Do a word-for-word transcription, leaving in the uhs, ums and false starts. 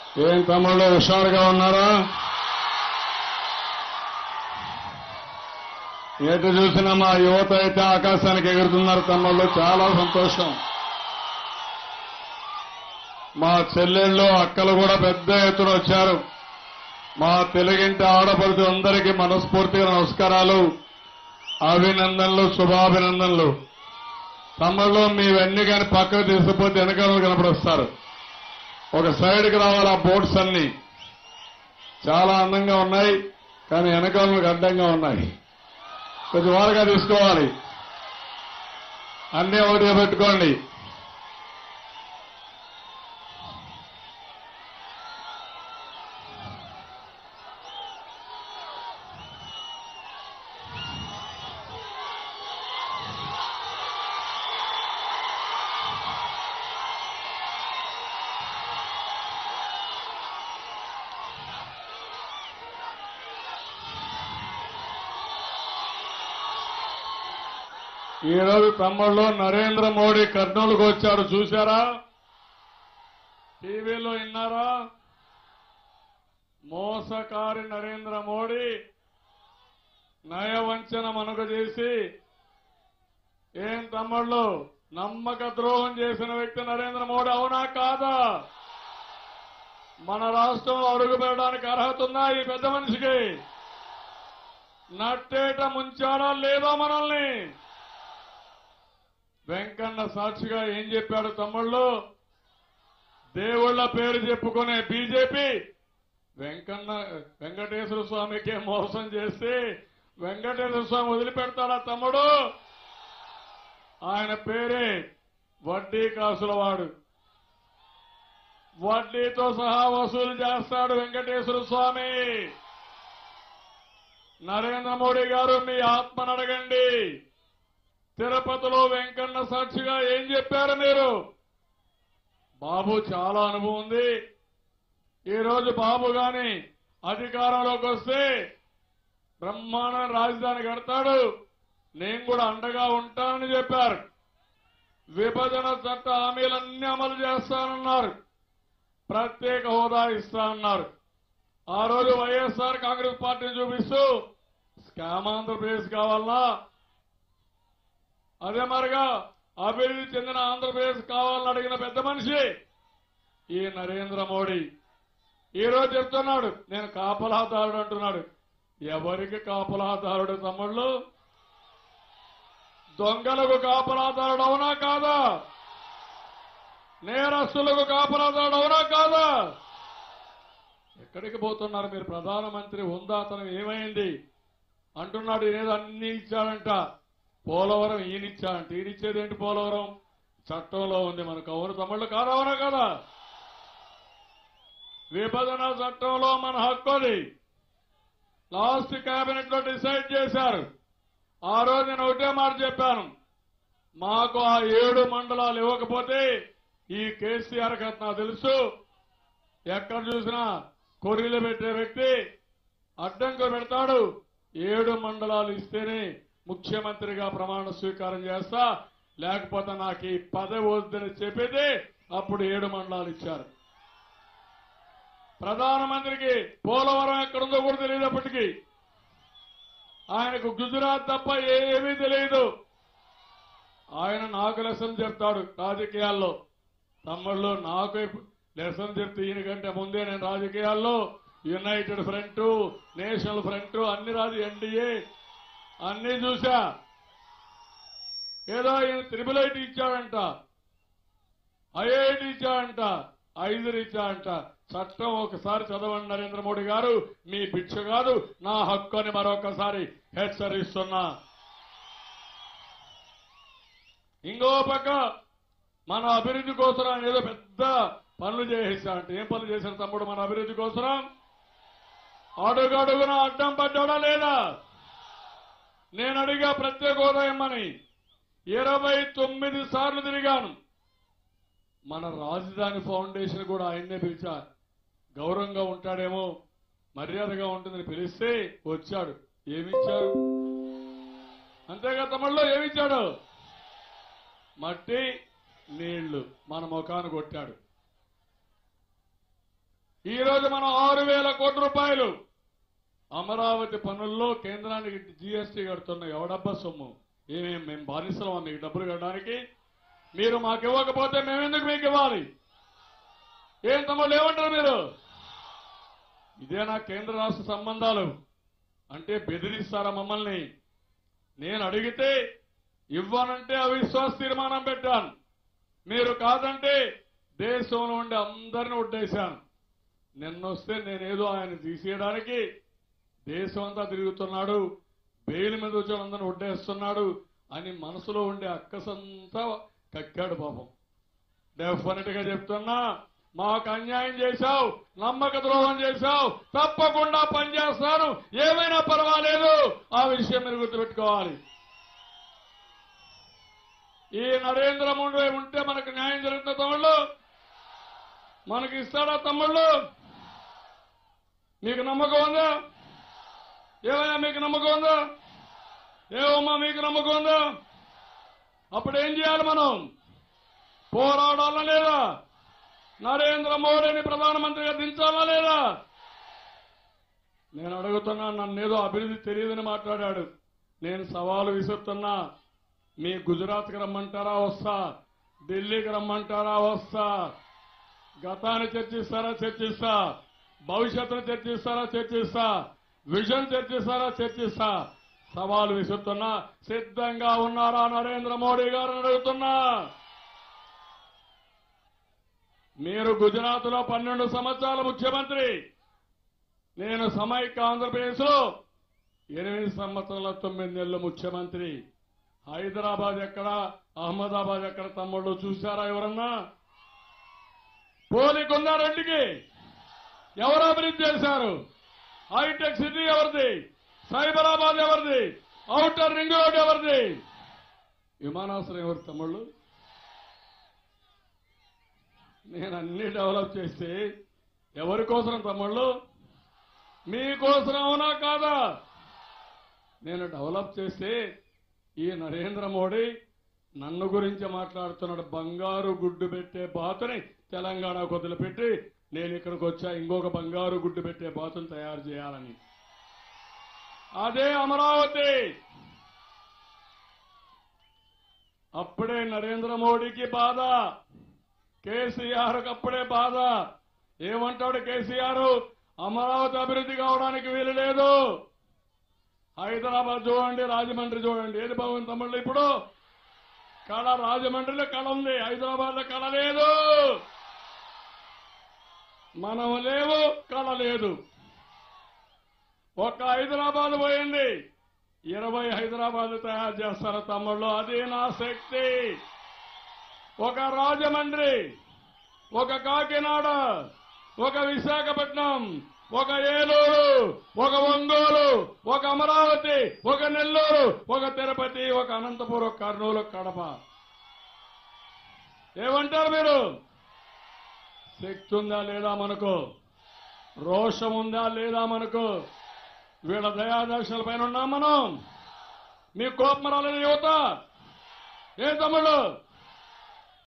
ఏం తమ్ముళ్ళు హుషారుగా ఉన్నారా? ఎటు చూసినా మా యువత అయితే ఆకాశానికి ఎగురుతున్నారు తమ్ముళ్ళు. చాలా సంతోషం. మా చెల్లెళ్ళు అక్కలు కూడా పెద్ద ఎత్తున వచ్చారు. మా తెలుగింటి ఆడపడుచులందరికీ మనస్ఫూర్తిగా నమస్కారాలు, అభినందనలు, శుభాభినందనలు. తమ్ముళ్ళు మీవన్నీ కానీ పక్కకు తీసుకుపోతే వెనకాల కనపడొస్తారు. ఒక సైడ్కి రావాలి. ఆ బోట్స్ అన్ని చాలా అందంగా ఉన్నాయి, కానీ వెనకాలకు అడ్డంగా ఉన్నాయి. కొంచెం వారుగా తీసుకోవాలి. అన్నీ ఒకటిగా పెట్టుకోండి. ఈరోజు తమ్ముళ్ళు నరేంద్ర మోడీ కర్నూలుకు వచ్చాడు, చూశారా? టీవీలో విన్నారా? మోసకారి నరేంద్ర మోడీ నయవంచన మనుగ చేసి, ఏం తమ్ముళ్ళు నమ్మక ద్రోహం చేసిన వ్యక్తి నరేంద్ర మోడీ, అవునా కాదా? మన రాష్ట్రంలో అడుగు పెట్టడానికి అర్హత ఉందా ఈ పెద్ద మనిషికి? నట్టేట ముంచాడా లేదా మనల్ని? వెంకన్న సాక్షిగా ఏం చెప్పాడు తమ్ముళ్ళు? దేవుళ్ల పేరు చెప్పుకునే బీజేపీ వెంకన్న వెంకటేశ్వర స్వామికి మోసం చేసి వెంకటేశ్వర స్వామి వదిలిపెడతాడా తమ్ముడు? ఆయన పేరే వడ్డీ కాసులవాడు. వడ్డీతో సహా వసూలు చేస్తాడు వెంకటేశ్వర స్వామి. నరేంద్ర మోడీ గారు మీ ఆత్మను అడగండి. తిరుపతిలో వెంకన్న సాక్షిగా ఏం చెప్పారు మీరు? బాబు చాలా అనుభవం ఉంది. ఈరోజు బాబు గాని అధికారంలోకి వస్తే బ్రహ్మాండ రాజధాని కడతాడు, నేను కూడా అండగా ఉంటానని చెప్పారు. విభజన చట్ట హామీలన్నీ అమలు చేస్తానన్నారు. ప్రత్యేక హోదా ఇస్తానన్నారు. ఆ రోజు వైఎస్ఆర్ కాంగ్రెస్ పార్టీని చూపిస్తూ స్కామ్ ఆంధ్రప్రదేశ్ కావాలన్నా, అదే మరిగా అభివృద్ధి చెందిన ఆంధ్రప్రదేశ్ కావాలని అడిగిన పెద్ద మనిషి ఈ నరేంద్ర మోడీ. ఈ రోజు చెప్తున్నాడు నేను కాపలాదారుడు అంటున్నాడు. ఎవరికి కాపలాదారుడు తమ్ముళ్ళు? దొంగలకు కాపలాదారుడు అవునా కాదా? నేరస్తులకు కాపలాదారుడు అవునా కాదా? ఎక్కడికి పోతున్నారు మీరు? ప్రధానమంత్రి హుందాతనం ఏమైంది అంటున్నాడు. ఏదో అన్ని ఇచ్చాడంట. పోలవరం ఈయనిచ్చాడంట. ఈయనిచ్చేదేంటి? పోలవరం చట్టంలో ఉంది. మనకు అవును తమ్ముళ్ళు కాదా? అవునా కదా? విభజన చట్టంలో మన హక్కు అది. లాస్ట్ కేబినెట్ లో డిసైడ్ చేశారు. ఆ రోజు నేను ఒకటే మాట చెప్పాను, మాకు ఆ ఏడు మండలాలు ఇవ్వకపోతే ఈ కేసీఆర్ కథ నాకు తెలుసు, ఎక్కడ చూసినా కొర్రీలు పెట్టే వ్యక్తి అడ్డంకు పెడతాడు. ఏడు మండలాలు ఇస్తేనే ముఖ్యమంత్రిగా ప్రమాణ స్వీకారం చేస్తా, లేకపోతే నాకు ఈ పదవి వద్దని చెప్పేది. అప్పుడు ఏడు మండలాలు ఇచ్చారు. ప్రధానమంత్రికి పోలవరం ఎక్కడుందో కూడా తెలియదు. అప్పటికి ఆయనకు గుజరాత్ తప్ప ఏమీ తెలియదు. ఆయన నాకు లెసన్ చెప్తాడు రాజకీయాల్లో. తమ్ముళ్ళు నాకు లెసన్ చెప్తే ఈయనకంటే ముందే నేను రాజకీయాల్లో యునైటెడ్ ఫ్రంట్, నేషనల్ ఫ్రంట్ అన్ని రాజు ఎన్డీఏ అన్ని చూశా. ఏదో ఈయన త్రిబుల్ ఐటీ ఇచ్చాడంట, ఐఐటి ఇచ్చాడంట, ఐదు ఇచ్చాడంట. చట్టం ఒకసారి చదవండి నరేంద్ర మోడీ గారు, మీ భిక్ష కాదు, నా హక్కు అని మరొకసారి హెచ్చరిస్తున్నా. ఇంకో పక్క మన అభివృద్ధి కోసం ఆయన ఏదో పెద్ద పనులు చేసేసాడంట. ఏం పనులు చేశారు తమ్ముడు మన అభివృద్ధి కోసం? అడుగడుగున అడ్డం పడ్డాడా లేదా? నేను అడిగా ప్రత్యేక హోదా ఇమ్మని. ఇరవై తొమ్మిది సార్లు తిరిగాను. మన రాజధాని ఫౌండేషన్ కూడా ఆయన్నే పిలిచా. గౌరవంగా ఉంటాడేమో, మర్యాదగా ఉంటుందని పిలిస్తే వచ్చాడు. ఏమిచ్చాడు? అంతేగా తమ్ముళ్ళు, ఏమిచ్చాడు? మట్టి నీళ్లు మన ముఖాన్ని కొట్టాడు. ఈ రోజు మనం ఆరు వేల కోట్ల రూపాయలు అమరావతి పనుల్లో కేంద్రానికి జీఎస్టీ కడుతున్నాం. ఎవడబ్బా సొమ్ము? ఏమేం మేము బానిసలమా మీకు డబ్బులు కట్టడానికి? మీరు మాకు ఇవ్వకపోతే మేమెందుకు మీకు ఇవ్వాలి? ఏం తమ్ముళ్ళు ఏమంటారు మీరు? ఇదేనా కేంద్ర రాష్ట్ర సంబంధాలు అంటే? బెదిరిస్తారా మమ్మల్ని? నేను అడిగితే ఇవ్వనంటే అవిశ్వాస తీర్మానం పెట్టాను. మీరు కాదంటే దేశంలో ఉండి అందరిని ఒడ్డేశాను. నిన్నొస్తే నేనేదో ఆయన తీసేయడానికి దేశం అంతా తిరుగుతున్నాడు, బెయిల్ మీద వచ్చి అందరిని ఒడ్డేస్తున్నాడు అని మనసులో ఉండే అక్కసంతా కక్కాడు పాపం. డెఫినెట్ గా చెప్తున్నా, మాకు అన్యాయం చేశావు, నమ్మక ద్రోహం చేశావు, తప్పకుండా పనిచేస్తాను, ఏమైనా పర్వాలేదు. ఆ విషయం మీరు గుర్తుపెట్టుకోవాలి. ఈ నరేంద్ర మోడీ ఉంటే మనకు న్యాయం జరుగుతుంది తమ్ముళ్ళు. మనకి ఇస్తాడా తమ్ముళ్ళు? మీకు నమ్మకం ఉందా? ఏమైనా మీకు నమ్మకం ఉందా? ఏమమ్మా మీకు నమ్మకం ఉందా? అప్పుడు ఏం చేయాలి? మనం పోరాడాలా లేదా? నరేంద్ర మోడీని ప్రధానమంత్రిగా దించాలా లేదా? నేను అడుగుతున్నా. నన్నేదో అభివృద్ధి తెలియదని మాట్లాడాడు. నేను సవాలు విసురుతున్నా. మీ గుజరాత్కి రమ్మంటారా వస్తా, ఢిల్లీకి రమ్మంటారా వస్తా, గతాన్ని చర్చిస్తారా చర్చిస్తా, భవిష్యత్తును చర్చిస్తారా చర్చిస్తా, విజన్ చర్చిస్తారా చర్చిస్తా. సవాలు విసురుతున్నా. సిద్ధంగా ఉన్నారా నరేంద్ర మోడీ గారు అడుగుతున్నా. మీరు గుజరాత్ లో పన్నెండు సంవత్సరాల ముఖ్యమంత్రి, నేను సమైక్య ఆంధ్రప్రదేశ్ లో ఎనిమిది సంవత్సరాల తొమ్మిది నెలలు ముఖ్యమంత్రి. హైదరాబాద్ ఎక్కడ, అహ్మదాబాద్ ఎక్కడ తమ్ముళ్ళు చూశారా ఎవరన్నా? పోలికుందా రెండుకి? ఎవరు అభివృద్ధి చేశారు? హైటెక్ సిటీ ఎవరిది? సైబరాబాద్ ఎవరిది? ఔటర్ రింగ్ రోడ్ ఎవరిది? విమానాశ్రయం ఎవరు తమ్ముళ్ళు? నేను అన్ని డెవలప్ చేస్తే ఎవరి కోసం తమ్ముళ్ళు? మీకోసం అవునా కాదా? నేను డెవలప్ చేస్తే ఈ నరేంద్ర మోడీ నన్ను గురించి మాట్లాడుతున్నాడు. బంగారు గుడ్డు పెట్టే బాతుని తెలంగాణకు వదిలిపెట్టి నేను ఇక్కడికి వచ్చా ఇంకొక బంగారు గుడ్డు పెట్టే బాతుని తయారు చేయాలని. అదే అమరావతి. అప్పుడే నరేంద్ర మోడీకి బాధ, కేసీఆర్కి అప్పుడే బాధ. ఏమంటాడు కేసీఆర్? అమరావతి అభివృద్ధి కావడానికి వీలు లేదు. హైదరాబాద్ చూడండి, రాజమండ్రి చూడండి, ఏది బాగుంది తమ్ముళ్ళు? ఇప్పుడు కళ రాజమండ్రిలో కళ ఉంది, హైదరాబాద్ లో కళ లేదు. మనం లేవు, కళ లేదు. ఒక్క హైదరాబాద్ పోయింది, ఇరవై హైదరాబాద్ తయారు చేస్తారు తమ్ముళ్ళు. అది నా శక్తి. ఒక రాజమండ్రి, ఒక కాకినాడ, ఒక విశాఖపట్నం, ఒక ఏలూరు, ఒక ఒంగోలు, ఒక అమరావతి, ఒక నెల్లూరు, ఒక తిరుపతి, ఒక అనంతపురం, ఒక కర్నూలు, కడప. ఏమంటారు మీరు? శక్తి ఉందా లేదా మనకు? రోషం ఉందా లేదా మనకు? వీళ్ళ దయాదర్శనాల పైన ఉన్నాం మనం. మీ కోపం రాలేదు యువత? ఏ తమ్ముళ్ళు?